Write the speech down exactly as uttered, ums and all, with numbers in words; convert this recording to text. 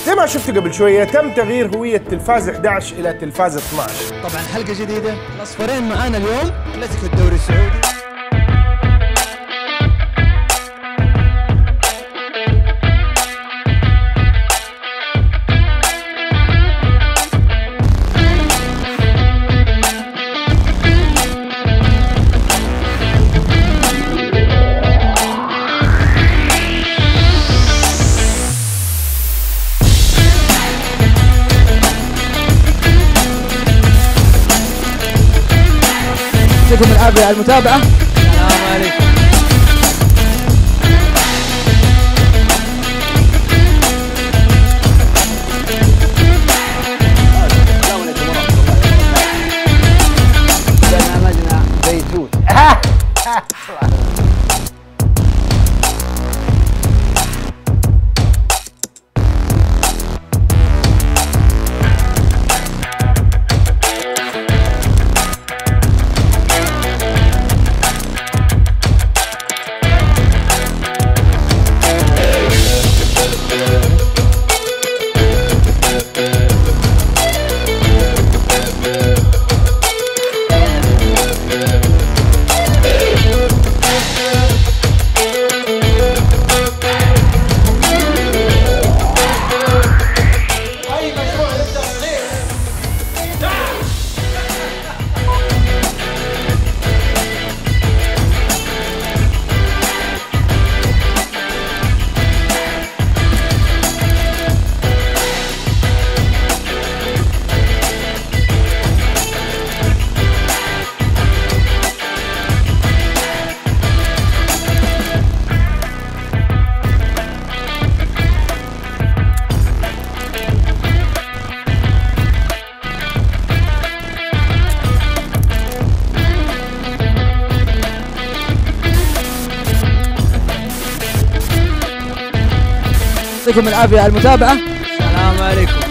زي ما شفتوا قبل شويه تم تغيير هويه تلفاز احد عشر الى تلفاز اثني عشر. طبعا حلقه جديده، الاصفرين معانا اليوم كلاسيكو الدوري السعودي. يعطيكم العافية على المتابعة. السلام عليكم. برنامجنا بيتوت. يعطيكم العافية على المتابعة. السلام عليكم.